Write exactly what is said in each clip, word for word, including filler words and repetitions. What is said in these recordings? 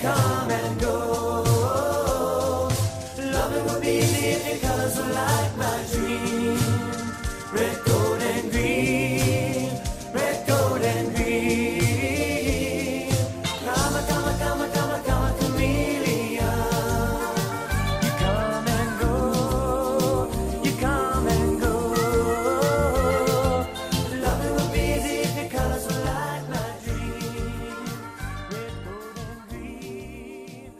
come and go. Loving would be easy if your colors were like my dream. Red, gold, and green. Red, gold, and green. Come, come, come, come, come, chameleon. You come and go. You come and go. Loving would be easy if your colors were like my dream. Red, gold, and green.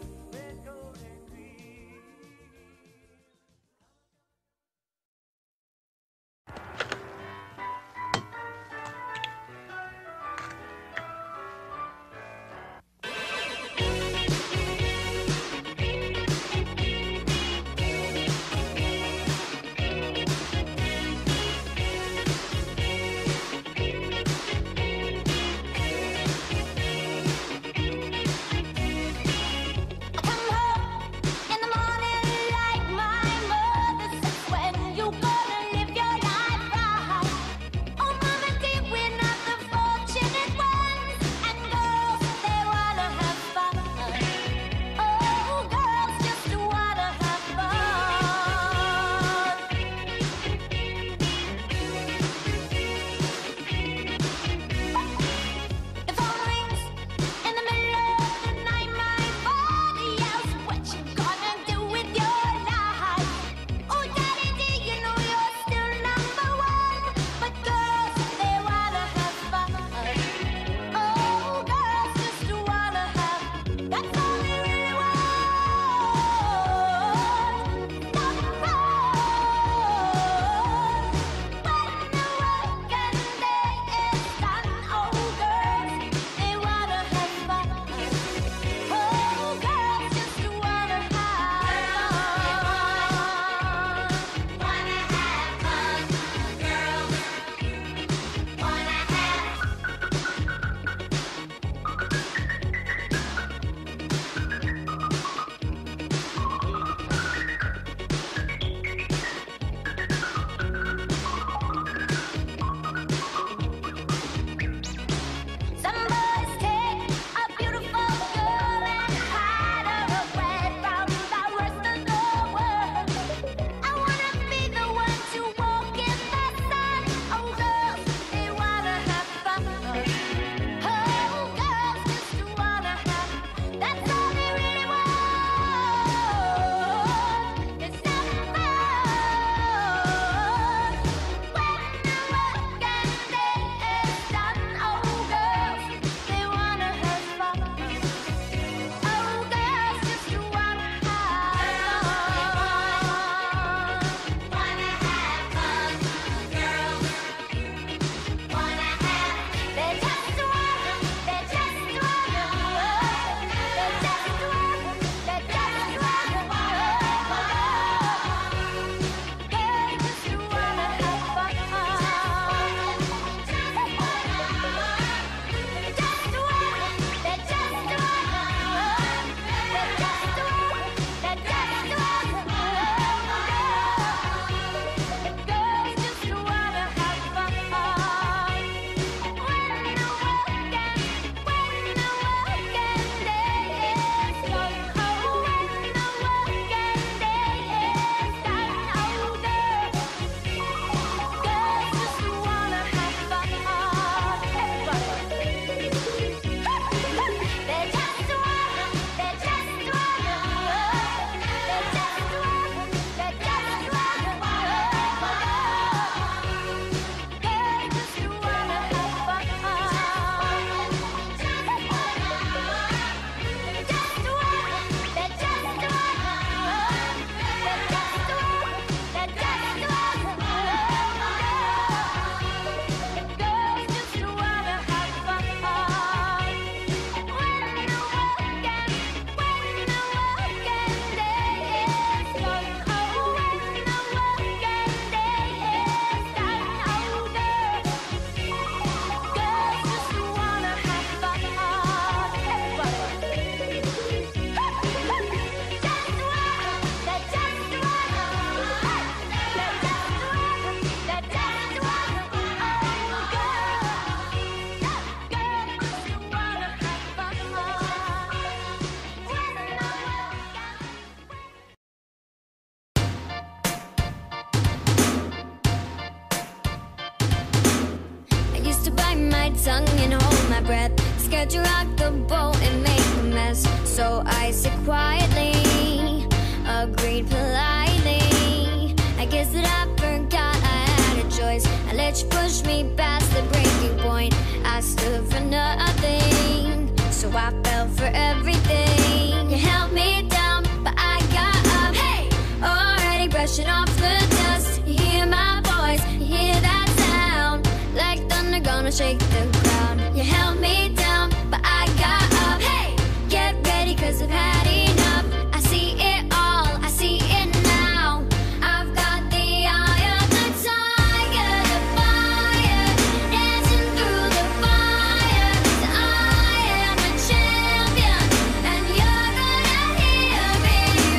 scared to rock the boat and make a mess, so I sit quietly, agreed politely. I guess that I forgot I had a choice. I let you push me past the breaking point. I stood for nothing, so I fell for everything. You held me down, but I got up. Hey, already brushing off the dust. You hear my voice, you hear that sound, like thunder gonna shake the ground. You held me down, but I got up. Hey, get ready, cause I've had enough. I see it all, I see it now. I've got the eye of the tiger, the fire, dancing through the fire. I am a champion, and you're gonna hear me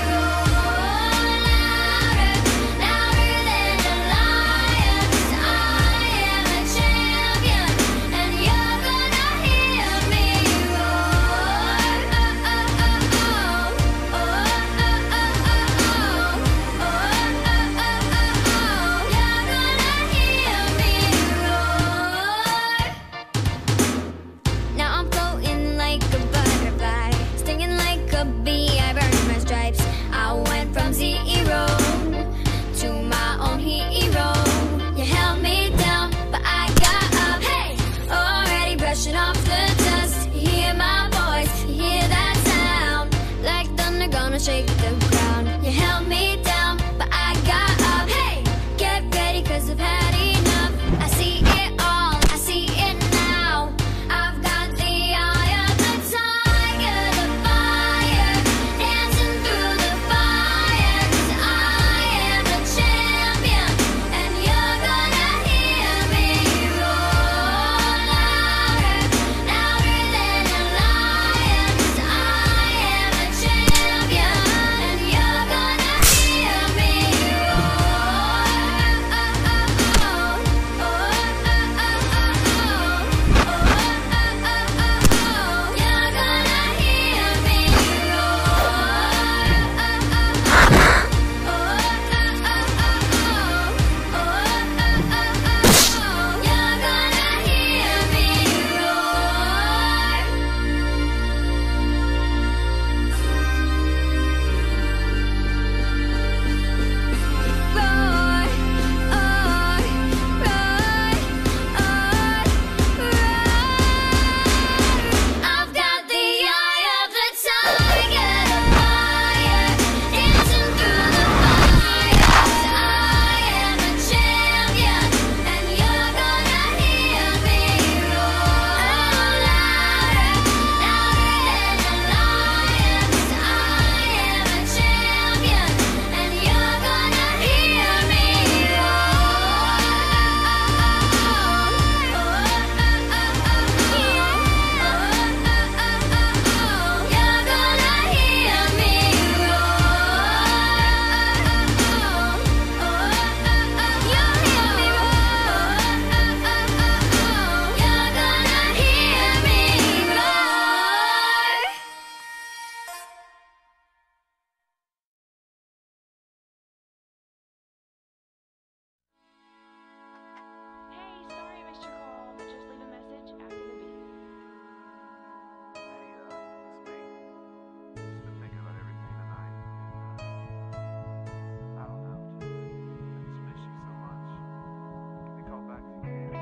roar louder, louder than a lion. I am a champion, and you're gonna hear me roar. Oh, oh, oh, oh. Oh, oh, oh, oh, oh. Oh, oh, oh, oh. You're gonna hear me roar. Now I'm floating like a butterfly, stinging like a bee. I burned my stripes. I went from zero to my own hero. You held me down, but I got up. Hey, already brushing off the dust. You hear my voice, you hear that sound, like thunder gonna shake the ground. You held me down, but I got up. Hey, get ready, cause I've had enough. I see it all, I see it now. I've got the eye of the tiger, the fire, dancing through the fire. 'Cause I am a champion, and you're gonna hear me roar louder, louder than a lion. 'Cause I am a champion, and you're gonna hear me roar. Oh, oh, oh, oh. Oh, oh, oh, oh. Oh, oh, oh, oh. You're gonna hear me roar. Oh, oh, oh, oh. Oh, oh, oh, oh. Oh, oh, oh, oh. You're gonna hear me roar. Roar, roar, roar, roar. I've got the eye of the tiger, the fire, dancing through the fire. 'Cause I am a champion, and you're gonna hear me roar louder, louder than a lion. 'Cause I am a champion, and you're gonna hear me roar. Oh, oh, oh, oh. You're gonna hear me Hey, sorry I missed your call, but just leave a message after the beep. Hey, uh, it's me. Just been thinking about everything tonight. Uh, I don't know. I just miss you so much. Give me a call back if you can.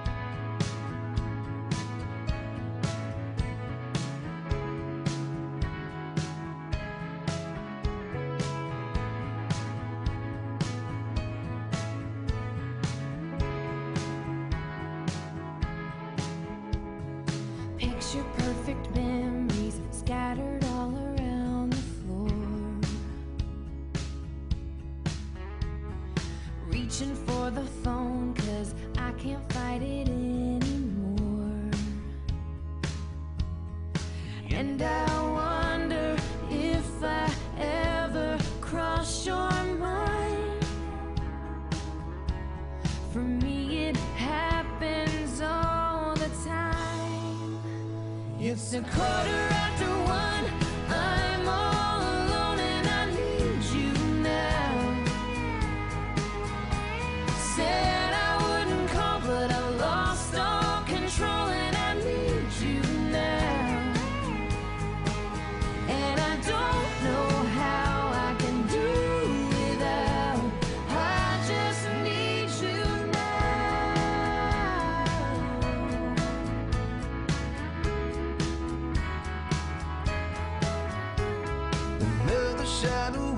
Picture perfect memories scattered all around the floor. Reaching for the phone, cause I can't fight it anymore. And I wonder if I ever cross your mind. For me, it happens all the time. It's a quarter after one. I'm all alone and I need you now. Said I wouldn't call, but I lost all control and I need you now. shadow